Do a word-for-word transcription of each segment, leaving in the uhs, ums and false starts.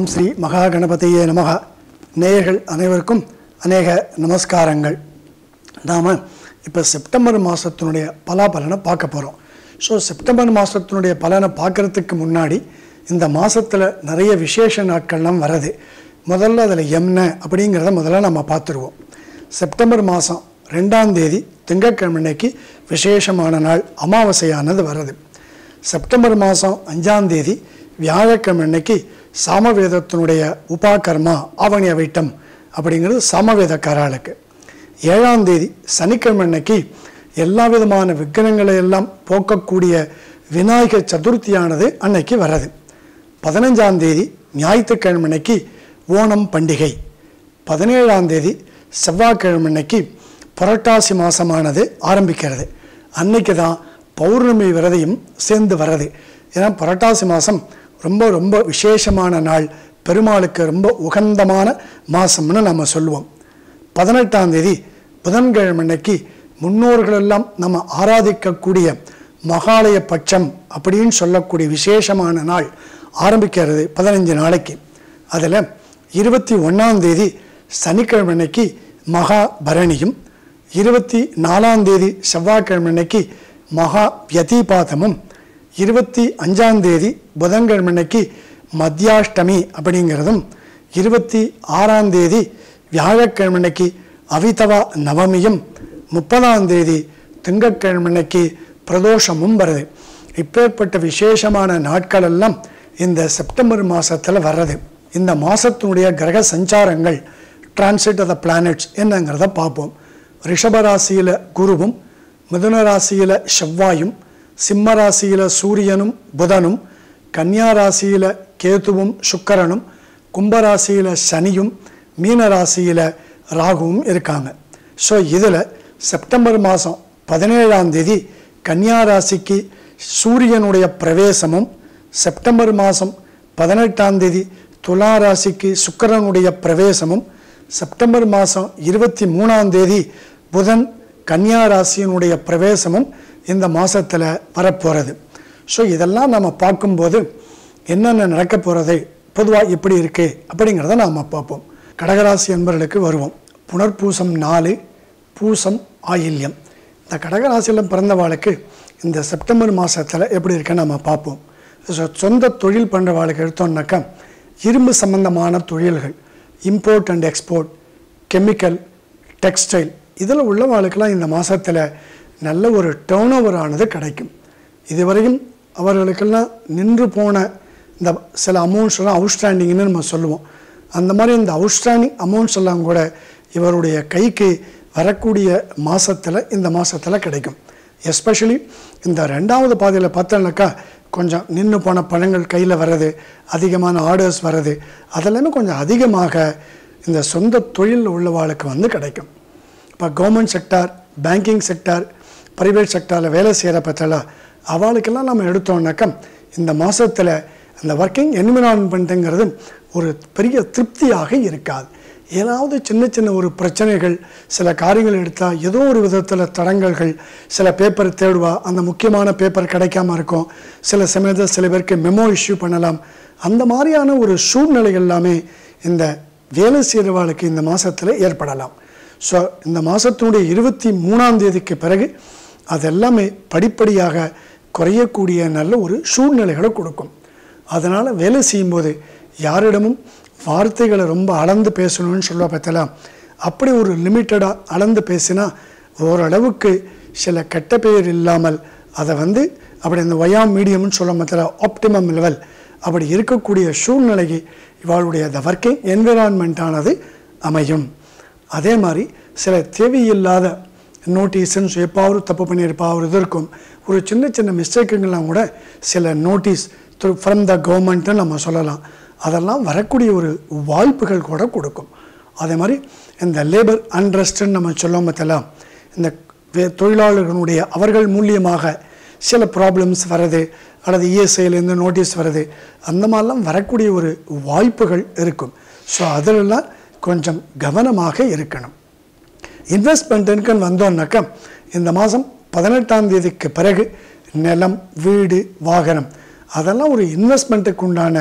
ஓம் ஸ்ரீ மகா கணபதியே நமக. நேயர்கள் அனைவருக்கும் அநேக நமஸ்காரங்கள். நாம் இப்போ செப்டம்பர் மாதத்தினுடைய பலாபலனை பார்க்க போகிறோம். ஸோ செப்டம்பர் மாதத்தினுடைய பலனை பார்க்குறதுக்கு முன்னாடி இந்த மாதத்தில் நிறைய விசேஷ நாட்கள்லாம் வருது. முதல்ல அதில் என்ன அப்படிங்கிறத முதல்ல நம்ம பார்த்துருவோம். செப்டம்பர் மாதம் ரெண்டாம் தேதி திங்கட்கிழமைக்கு விசேஷமான நாள் அமாவாசையானது வருது. செப்டம்பர் மாதம் அஞ்சாம் தேதி வியாழக்கிழமைக்கு சாமவேதத்தினுடைய உபாகர்மா ஆவணி அவைட்டம் அப்படிங்கிறது சாமவேதக்காரர்களுக்கு. ஏழாம் தேதி சனிக்கிழமைக்கு எல்லா விதமான விக்கிரங்களை எல்லாம் போக்கக்கூடிய விநாயகர் சதுர்த்தியானது அன்னைக்கு வர்றது. பதினஞ்சாம் தேதி ஞாயிற்றுக்கிழமைக்கு ஓணம் பண்டிகை. பதினேழாம் தேதி செவ்வாய்க்கிழமைக்கு புரட்டாசி மாதமானது ஆரம்பிக்கிறது. அன்னைக்கு தான் பௌர்ணமி விரதையும் சேர்ந்து வர்றது. ஏன்னா புரட்டாசி மாதம் ரொம்ப ரொம்ப விசேஷமான நாள், பெருமாளுக்கு ரொம்ப உகந்தமான மாதம்னு நம்ம சொல்லுவோம். பதினெட்டாம் தேதி புதன்கிழமைக்கு முன்னோர்களெல்லாம் நம்ம ஆராதிக்கக்கூடிய மகாலய பட்சம் அப்படின்னு சொல்லக்கூடிய விசேஷமான நாள் ஆரம்பிக்கிறது பதினஞ்சு நாளைக்கு. அதில் இருபத்தி ஒன்றாம் தேதி சனிக்கிழமைக்கு மகா பரணியும், இருபத்தி நாலாம் தேதி செவ்வாய்க்கிழமைக்கு மகா வியதிபாதமும், இருபத்தி அஞ்சாம் தேதி புதன்கிழமைக்கு மத்தியாஷ்டமி அப்படிங்கிறதும், இருபத்தி ஆறாம் தேதி வியாழக்கிழமைக்கு அவிதவா நவமியும், முப்பதாம் தேதி திங்கட்கிழமைக்கு பிரதோஷமும் வருது. இப்பேற்பட்ட விசேஷமான நாட்கள் எல்லாம் இந்த செப்டம்பர் மாதத்தில் வர்றது. இந்த மாதத்தினுடைய கிரக சஞ்சாரங்கள், டிரான்சிட் ஆஃப் த பிளானட்ஸ் என்னங்கிறத பார்ப்போம். ரிஷபராசியில் குருவும், மிதுன ராசியில் செவ்வாயும், சிம்ம ராசியில் சூரியனும் புதனும், கன்னியா ராசியில் கேதுவும் சுக்கிரனும், கும்பராசியில் சனியும், மீன ராசியில் ராகுவும் இருக்காங்க. ஸோ இதில் செப்டம்பர் மாதம் பதினேழாம் தேதி கன்னியா ராசிக்கு சூரியனுடைய பிரவேசமும், செப்டம்பர் மாதம் பதினெட்டாம் தேதி துலா ராசிக்கு சுக்கிரனுடைய பிரவேசமும், செப்டம்பர் மாதம் இருபத்தி மூணாம் தேதி புதன் கன்னியா ராசியினுடைய பிரவேசமும் இந்த மாதத்தில் வரப்போகிறது. ஸோ இதெல்லாம் நம்ம பார்க்கும்போது என்னென்ன நடக்க போகிறது, பொதுவாக எப்படி இருக்குது அப்படிங்கிறத நாம் பார்ப்போம். கடகராசி என்பவர்களுக்கு வருவோம். புனர்பூசம் நாலு, பூசம் ஆயில்யம். இந்த கடகராசியில் பிறந்தவாளுக்கு இந்த செப்டம்பர் மாதத்தில் எப்படி இருக்குன்னு நம்ம பார்ப்போம். ஸோ சொந்த தொழில் பண்ணுறவாளுக்கு எடுத்தோம்னாக்கா இரும்பு சம்பந்தமான தொழில்கள், import and export, chemical, textile, இதில் உள்ளவாளுக்கெல்லாம் இந்த மாதத்தில் நல்ல ஒரு டேர்ன் ஓவர் ஆனது கிடைக்கும். இதுவரையும் அவர்களுக்கெல்லாம் நின்று போன இந்த சில அமௌண்ட்ஸ் எல்லாம் அவுட்ஸ்டாண்டிங்னு நம்ம சொல்லுவோம். அந்த மாதிரி இந்த அவுட்ஸ்டாண்டிங் அமௌண்ட்ஸ் எல்லாம் கூட இவருடைய கைக்கு வரக்கூடிய மாதத்தில் இந்த மாதத்தில் கிடைக்கும். எஸ்பெஷலி இந்த ரெண்டாவது பாதையில் பார்த்தோம்னாக்கா கொஞ்சம் நின்று போன பணங்கள் கையில் வர்றது, அதிகமான ஆர்டர்ஸ் வர்றது, அதெல்லாமே கொஞ்சம் அதிகமாக இந்த சொந்த தொழில் உள்ளவாளுக்கு வந்து கிடைக்கும். இப்போ government sector, banking sector, private செக்டாரில் வேலை செய்கிற பற்றில அவளுக்கெல்லாம் நம்ம எடுத்தோம்னாக்கா இந்த மாதத்தில் அந்த ஒர்க்கிங் என்விரான்மெண்ட்டுங்கிறது ஒரு பெரிய திருப்தியாக இருக்காது. ஏதாவது சின்ன சின்ன ஒரு பிரச்சனைகள், சில காரியங்கள் எடுத்தால் ஏதோ ஒரு விதத்தில் தடங்கல்கள், சில பேப்பர் தேடுவா, அந்த முக்கியமான பேப்பர் கிடைக்காம இருக்கும். சில சமயத்தில் சில பேருக்கு மெமோ இஷ்யூ பண்ணலாம். அந்த மாதிரியான ஒரு சூழ்நிலைகள் எல்லாமே இந்த வேலை செய்கிறவாளுக்கு இந்த மாதத்தில் ஏற்படலாம். ஸோ இந்த மாதத்தினுடைய இருபத்தி மூணாம் தேதிக்கு பிறகு அதெல்லாமே படிப்படியாக குறையக்கூடிய நல்ல ஒரு சூழ்நிலைகளை கொடுக்கும். அதனால் வேலை செய்யும்போது யாரிடமும் வார்த்தைகளை ரொம்ப அளந்து பேசணும்னு சொல்ல பார்த்தலாம். அப்படி ஒரு லிமிட்டடாக அளந்து பேசினா ஓரளவுக்கு சில கெட்ட பெயர் இல்லாமல் அதை வந்து அப்படி இந்த ஒயா மீடியம்னு சொல்ல பார்த்தல ஆப்டிமம் லெவல் அப்படி இருக்கக்கூடிய சூழ்நிலைக்கு இவளுடைய த ஒர்க்கிங் என்விரான்மெண்ட்டானது அமையும். அதே மாதிரி சில தேவையில்லாத நோட்டீஸ்ன்னு எப்பாவது தப்பு பண்ணியிருப்பா, ஒரு இது இருக்கும், ஒரு சின்ன சின்ன மிஸ்டேக்குங்கெல்லாம் கூட சில நோட்டீஸ் த்ரூ ஃப்ரம் த கவர்மெண்ட்டுன்னு நம்ம சொல்லலாம். அதெல்லாம் வரக்கூடிய ஒரு வாய்ப்புகள் கூட கொடுக்கும். அதே மாதிரி இந்த லேபர் அன்ரெஸ்ட்டுன்னு நம்ம சொல்ல பார்த்தலாம், இந்த தொழிலாளர்களுடைய அவர்கள் மூலியமாக சில ப்ராப்ளம்ஸ் வர்றது, அல்லது இஎஸ்ஐலேருந்து நோட்டீஸ் வர்றது, அந்த மாதிரிலாம் வரக்கூடிய ஒரு வாய்ப்புகள் இருக்கும். ஸோ அதிலெல்லாம் கொஞ்சம் கவனமாக இருக்கணும். இன்வெஸ்ட்மெண்ட்டுன்னு வந்தோம்னாக்கா இந்த மாதம் பதினெட்டாம் தேதிக்கு பிறகு நிலம், வீடு, வாகனம் அதெல்லாம் ஒரு இன்வெஸ்ட்மெண்ட்டுக்கு உண்டான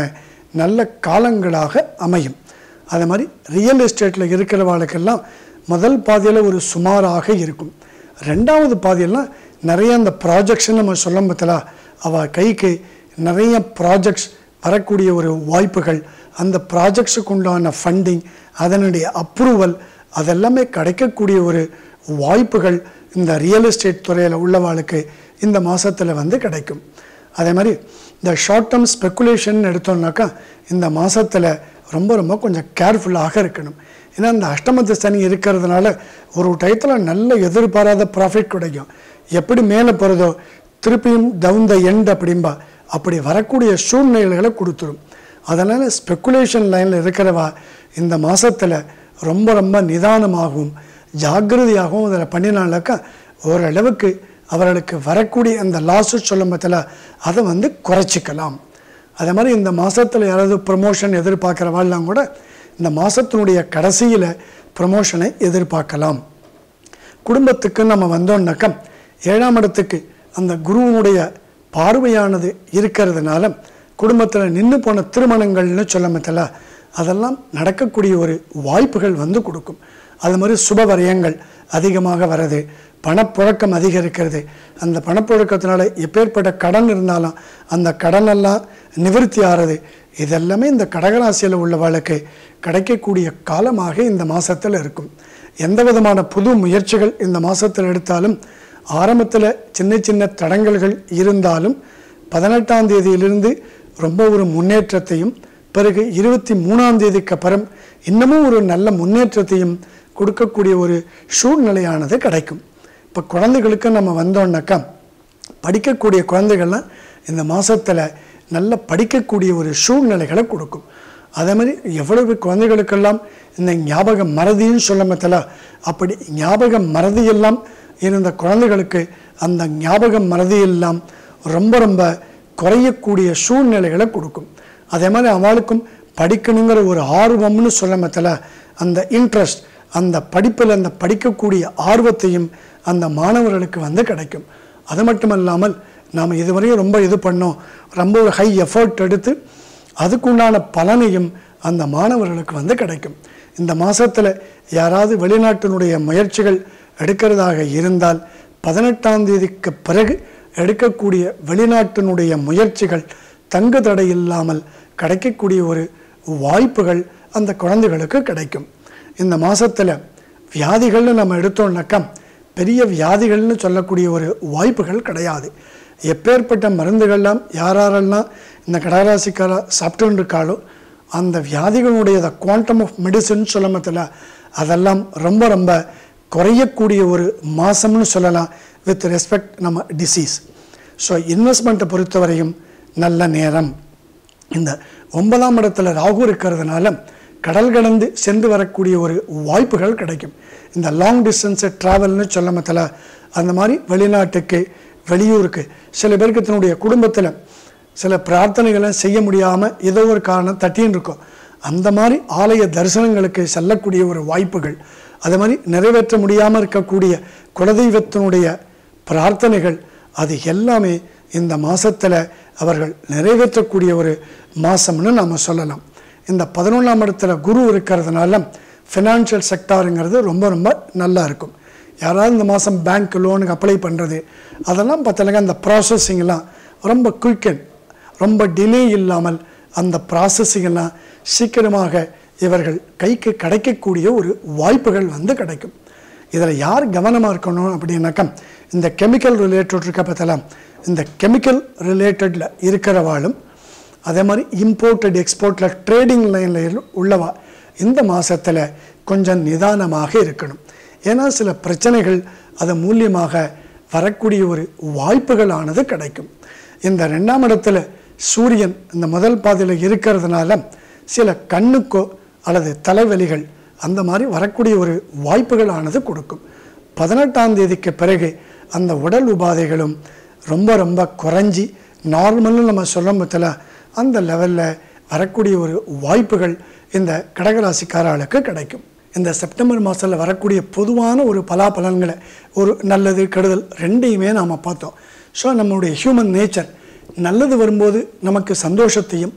நல்ல காலங்களாக அமையும். அதே மாதிரி ரியல் எஸ்டேட்டில் இருக்கிறவாளுக்கெல்லாம் முதல் பாதியில் ஒரு சுமாராக இருக்கும். ரெண்டாவது பாதியெல்லாம் நிறைய அந்த ப்ராஜெக்ட்ஸ்ன்னு நம்ம சொல்ல பார்த்தலா, அவள் கைக்கு நிறைய ப்ராஜெக்ட்ஸ் வரக்கூடிய ஒரு வாய்ப்புகள், அந்த ப்ராஜெக்ட்ஸுக்கு உண்டான ஃபண்டிங், அதனுடைய அப்ரூவல், அதெல்லாமே கிடைக்கக்கூடிய ஒரு வாய்ப்புகள் இந்த ரியல் எஸ்டேட் துறையில் உள்ளவாளுக்கு இந்த மாதத்தில் வந்து கிடைக்கும். அதே மாதிரி இந்த ஷார்ட் டேர்ம் ஸ்பெக்குலேஷன் எடுத்தோம்னாக்கா இந்த மாதத்தில் ரொம்ப ரொம்ப கொஞ்சம் கேர்ஃபுல்லாக இருக்கணும். ஏன்னா இந்த அஷ்டமத்து சனி இருக்கிறதுனால ஒரு டயத்தில் நல்ல எதிர்பாராத ப்ராஃபிட் கிடைக்கும். எப்படி மேலே போகிறதோ திருப்பியும் டவுன் த எண்ட் அப்படின்பா, அப்படி வரக்கூடிய சூழ்நிலைகளை கொடுத்துரும். அதனால் ஸ்பெக்குலேஷன் லைனில் இருக்கிறவா இந்த மாதத்தில் ரொம்ப ரொம்ப நிதானமாகவும் ஜாக்கிரதையாகவும் அதில் பண்ணினாலாக்கா ஓரளவுக்கு அவர்களுக்கு வரக்கூடிய அந்த லாஸு சொல்லும் பற்றில அதை வந்து குறைச்சிக்கலாம். அதே மாதிரி இந்த மாதத்தில் யாராவது ப்ரமோஷன் எதிர்பார்க்குறவாள்லாம் கூட இந்த மாதத்தினுடைய கடைசியில் ப்ரமோஷனை எதிர்பார்க்கலாம். குடும்பத்துக்கு நம்ம வந்தோம்னாக்கா ஏழாம் இடத்துக்கு அந்த குருவனுடைய பார்வையானது இருக்கிறதுனால குடும்பத்தில் நின்று போன திருமணங்கள்னு சொல்ல மத்தில அதெல்லாம் நடக்கக்கூடிய ஒரு வாய்ப்புகள் வந்து கொடுக்கும். அது மாதிரி சுபவரியங்கள் அதிகமாக வர்றது, பணப்புழக்கம் அதிகரிக்கிறது, அந்த பணப்புழக்கத்தினால எப்பேற்பட்ட கடன் இருந்தாலும் அந்த கடனெல்லாம் நிவர்த்தி ஆகிறது, இதெல்லாமே இந்த கடகராசியில் உள்ளவர்களுக்கு கிடைக்கக்கூடிய காலமாக இந்த மாதத்தில் இருக்கும். எந்த விதமான புது முயற்சிகள் இந்த மாதத்தில் எடுத்தாலும் ஆரம்பத்தில் சின்ன சின்ன தடங்கல்கள் இருந்தாலும் பதினெட்டாம் தேதியிலிருந்து ரொம்ப ஒரு முன்னேற்றத்தையும், பிறகு இருபத்தி மூணாம் தேதிக்கு அப்புறம் இன்னமும் ஒரு நல்ல முன்னேற்றத்தையும் கொடுக்கக்கூடிய ஒரு சூழ்நிலையானது கிடைக்கும். இப்போ குழந்தைகளுக்கு நம்ம வந்தோம்னாக்கா படிக்கக்கூடிய குழந்தைகள்லாம் இந்த மாதத்தில் நல்ல படிக்கக்கூடிய ஒரு சூழ்நிலைகளை கொடுக்கும். அதே மாதிரி எவ்வளவு குழந்தைகளுக்கெல்லாம் இந்த ஞாபக மறதின்னு சொல்ல மத்தில அப்படி ஞாபக மறதியெல்லாம் இருந்த குழந்தைகளுக்கு அந்த ஞாபக மறதியெல்லாம் ரொம்ப ரொம்ப குறையக்கூடிய சூழ்நிலைகளை கொடுக்கும். அதே மாதிரி அவளுக்கும் படிக்கணுங்கிற ஒரு ஆர்வம்னு சொல்ல மத்தில அந்த இன்ட்ரெஸ்ட், அந்த படிப்பில் அந்த படிக்கக்கூடிய ஆர்வத்தையும் அந்த மாணவர்களுக்கு வந்து கிடைக்கும். அது மட்டும் இல்லாமல் நாம் இதுவரையும் ரொம்ப இது பண்ணோம், ரொம்ப ஒரு ஹை எஃபர்ட் எடுத்து அதுக்குண்டான பலனையும் அந்த மாணவர்களுக்கு வந்து கிடைக்கும். இந்த மாதத்தில் யாராவது வெளிநாட்டினுடைய முயற்சிகள் எடுக்கிறதாக இருந்தால் பதினெட்டாம் தேதிக்கு பிறகு எடுக்கக்கூடிய வெளிநாட்டினுடைய முயற்சிகள் தங்கு தடை இல்லாமல் கிடைக்கக்கூடிய ஒரு வாய்ப்புகள் அந்த குழந்தைகளுக்கு கிடைக்கும். இந்த மாதத்தில் வியாதிகள்னு நம்ம எடுத்தோம்னாக்கா பெரிய வியாதிகள்னு சொல்லக்கூடிய ஒரு வாய்ப்புகள் கிடையாது. எப்பேற்பட்ட மருந்துகள்லாம் யாரெல்லாம் இந்த கடகராசிக்கார சாப்பிட்டு இருக்காளோ அந்த வியாதிகளுடைய குவாண்டம் ஆஃப் மெடிசன் சொல்ல மத்தில அதெல்லாம் ரொம்ப ரொம்ப குறையக்கூடிய ஒரு மாதம்னு சொல்லலாம் வித் ரெஸ்பெக்ட் நம்ம டிசீஸ். ஸோ இன்வெஸ்ட்மெண்ட்டை பொறுத்தவரையும் நல்ல நேரம். இந்த ஒன்பதாம் இடத்துல ராகு இருக்கிறதுனால கடல் கடந்து சென்று வரக்கூடிய ஒரு வாய்ப்புகள் கிடைக்கும். இந்த லாங் டிஸ்டன்ஸு ட்ராவல்னு சொல்ல மத்தில அந்த மாதிரி வெளிநாட்டுக்கு வெளியூருக்கு சில பேருக்கு தன்னுடைய குடும்பத்தில் சில பிரார்த்தனைகளை செய்ய முடியாமல் ஏதோ ஒரு காரணம் தட்டின்னு இருக்கும். அந்த மாதிரி ஆலய தரிசனங்களுக்கு செல்லக்கூடிய ஒரு வாய்ப்புகள், அதே மாதிரி நிறைவேற்ற முடியாமல் இருக்கக்கூடிய குலதெய்வத்தினுடைய பிரார்த்தனைகள், அது எல்லாமே இந்த மாதத்தில் அவர்கள் நிறைவேற்றக்கூடிய ஒரு மாதம்னு நாம் சொல்லலாம். இந்த பதினொன்றாம் இடத்துல குரு இருக்கிறதுனால ஃபினான்ஷியல் செக்டாருங்கிறது ரொம்ப ரொம்ப நல்லா இருக்கும். யாராவது இந்த மாதம் பேங்க் லோனுக்கு அப்ளை பண்ணுறது அதெல்லாம் பார்த்தீங்கன்னா அந்த ப்ராசஸிங்கெல்லாம் ரொம்ப குயிக்கன், ரொம்ப டிலே இல்லாமல் அந்த ப்ராசஸிங்கெல்லாம் சீக்கிரமாக இவர்கள் கைக்கு கிடைக்கக்கூடிய ஒரு வாய்ப்புகள் வந்து கிடைக்கும். இதில் யார் கவனமாக இருக்கணும் அப்படின்னாக்கா இந்த கெமிக்கல் ரிலேட்டட் இருக்க பார்த்தலாம், இந்த கெமிக்கல் ரிலேட்டடில் இருக்கிறவாளும் அதே மாதிரி இம்போர்ட்டட் எக்ஸ்போர்ட்டில் ட்ரேடிங் லைனில் உள்ளவா இந்த மாதத்தில் கொஞ்சம் நிதானமாக இருக்கணும். ஏன்னா சில பிரச்சனைகள் அது மூலியமாக வரக்கூடிய ஒரு வாய்ப்புகளானது கிடைக்கும். இந்த ரெண்டாம் இடத்துல சூரியன் இந்த முதல் பாதையில் இருக்கிறதுனால சில கண்ணுக்கோ அல்லது தலைவலிகள் அந்த மாதிரி வரக்கூடிய ஒரு வாய்ப்புகளானது கொடுக்கும். பதினெட்டாம் தேதிக்கு பிறகு அந்த உடல் உபாதைகளும் ரொம்ப ரொம்ப குறைஞ்சி நார்மல்னு நம்ம சொல்லும் பற்றில அந்த லெவலில் வரக்கூடிய ஒரு வாய்ப்புகள் இந்த கடகராசிக்காரர்களுக்கு கிடைக்கும். இந்த செப்டம்பர் மாதத்தில் வரக்கூடிய பொதுவான ஒரு பலாபலன்களை, ஒரு நல்லது கெடுதல் ரெண்டையுமே நாம் பார்த்தோம். ஸோ நம்மளுடைய ஹியூமன் நேச்சர் நல்லது வரும்போது நமக்கு சந்தோஷத்தையும்,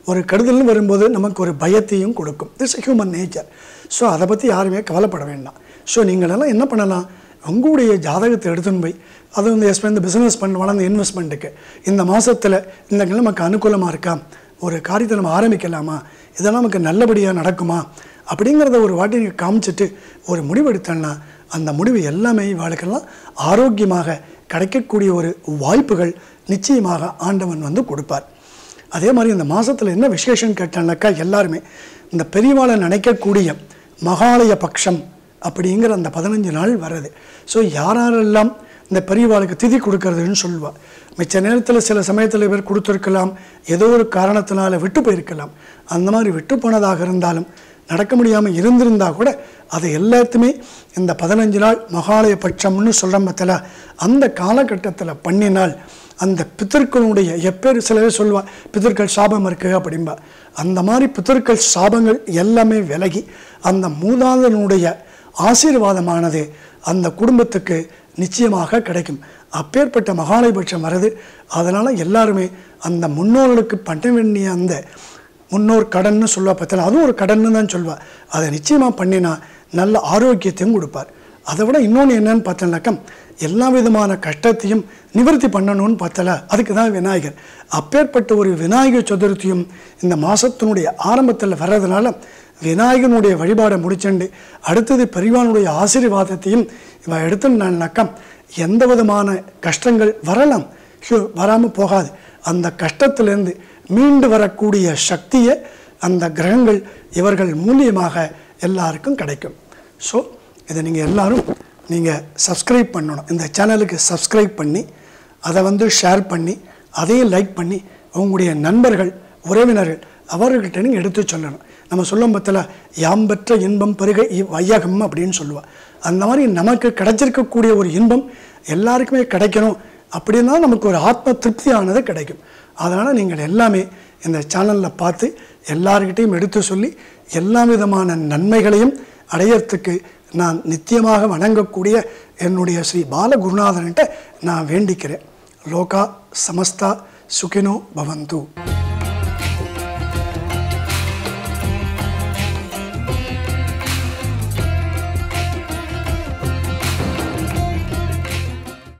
ஒரு கெடுதல்னு வரும்போது நமக்கு ஒரு பயத்தையும் கொடுக்கும். It's human nature. ஸோ அதை பற்றி யாருமே கவலைப்பட வேண்டாம். ஸோ நீங்களெல்லாம் என்ன பண்ணலாம், உங்களுடைய ஜாதகத்தை எடுத்துன்னு போய் அது வந்து எஸ் இந்த பிஸ்னஸ் பண்ணுவாங்க அந்த இன்வெஸ்ட்மெண்ட்டுக்கு இந்த மாதத்தில் இந்த நமக்கு அனுகூலமாக இருக்கா, ஒரு காரியத்தை நம்ம ஆரம்பிக்கலாமா, இதெல்லாம் நமக்கு நல்லபடியாக நடக்குமா அப்படிங்கிறத ஒரு வாட்டி நீங்கள் காமிச்சிட்டு ஒரு முடிவு எடுத்தோன்னா அந்த முடிவு எல்லாமே இவாளுக்கெல்லாம் ஆரோக்கியமாக கிடைக்கக்கூடிய ஒரு வாய்ப்புகள் நிச்சயமாக ஆண்டவன் வந்து கொடுப்பார். அதே மாதிரி இந்த மாதத்தில் என்ன விசேஷம் கேட்டானாக்கா, எல்லாருமே இந்த பெரியவாளை நினைக்கக்கூடிய மகாலய பட்சம் அப்படிங்கிற அந்த பதினஞ்சு நாள் வர்றது. ஸோ யாரெல்லாம் இந்த பெரியவாளுக்கு திதி கொடுக்கறதுன்னு சொல்லுவாள். மிச்ச நேரத்தில் சில சமயத்தில் இவர் கொடுத்துருக்கலாம், ஏதோ ஒரு காரணத்தினால விட்டு போயிருக்கலாம். அந்த மாதிரி விட்டு போனதாக இருந்தாலும் நடக்க முடியாமல் இருந்திருந்தால் கூட அதை எல்லாத்துமே இந்த பதினஞ்சு நாள் மகாலய பட்சம்னு சொல்கிற பற்றில அந்த காலகட்டத்தில் பண்ணினால் அந்த பித்தர்களுடைய எப்பேர் சில பேர் சொல்லுவாள் பித்தர்கள் சாபம் இருக்குது அப்படின்பா. அந்த மாதிரி பித்தர்கள் சாபங்கள் எல்லாமே விலகி அந்த மூதாதனுடைய ஆசீர்வாதமானது அந்த குடும்பத்துக்கு நிச்சயமாக கிடைக்கும். அப்பேற்பட்ட மகாலயபட்சம் வருது. அதனால் எல்லாருமே அந்த முன்னோர்களுக்கு பண்ண வேண்டிய அந்த முன்னோர் கடன்னு சொல்லுவா பற்றில அதுவும் ஒரு கடன்னு தான் சொல்லுவாள். அதை நிச்சயமாக பண்ணினா நல்ல ஆரோக்கியத்தையும் கொடுப்பார். அதை விட இன்னொன்று என்னன்னு பார்த்தோம்னாக்கா, எல்லா விதமான கஷ்டத்தையும் நிவர்த்தி பண்ணணும்னு பார்த்தல அதுக்கு தான் விநாயகர். அப்பேற்பட்ட ஒரு விநாயகர் சதுர்த்தியும் இந்த மாதத்தினுடைய ஆரம்பத்தில் வர்றதுனால விநாயகனுடைய வழிபாடை முடிச்சுண்டு அடுத்தது பெரியவானுடைய ஆசீர்வாதத்தையும் இவன் எடுத்துனாக்கா எந்த விதமான கஷ்டங்கள் வரலாம், வராமல் போகாது. அந்த கஷ்டத்திலேருந்து மீண்டு வரக்கூடிய சக்தியை அந்த கிரகங்கள் இவர்கள் மூலியமாக எல்லாருக்கும் கிடைக்கும். ஸோ இதை நீங்கள் எல்லோரும் நீங்கள் சப்ஸ்கிரைப் பண்ணணும். இந்த சேனலுக்கு சப்ஸ்கிரைப் பண்ணி அதை வந்து ஷேர் பண்ணி அதையும் லைக் பண்ணி உங்களுடைய நண்பர்கள் உறவினர்கள் அவர்கிட்ட நீங்கள் எடுத்து சொல்லணும். நம்ம சொல்லும் பற்றில யாம்பற்ற இன்பம் பெருக வையகம் அப்படின்னு சொல்லுவாள். அந்த மாதிரி நமக்கு கிடைச்சிருக்கக்கூடிய ஒரு இன்பம் எல்லாருக்குமே கிடைக்கணும் அப்படின்னா நமக்கு ஒரு ஆத்ம திருப்தியானது கிடைக்கும். அதனால் நீங்கள் எல்லாமே இந்த சேனலில் பார்த்து எல்லார்கிட்டையும் எடுத்து சொல்லி எல்லா விதமான நன்மைகளையும் அடையறதுக்கு நான் நித்தியமாக வணங்கக்கூடிய என்னுடைய ஸ்ரீ பாலகுருநாதன்கிட்ட நான் வேண்டிக்கிறேன். லோகா சமஸ்தா சுகினோ பவந்து.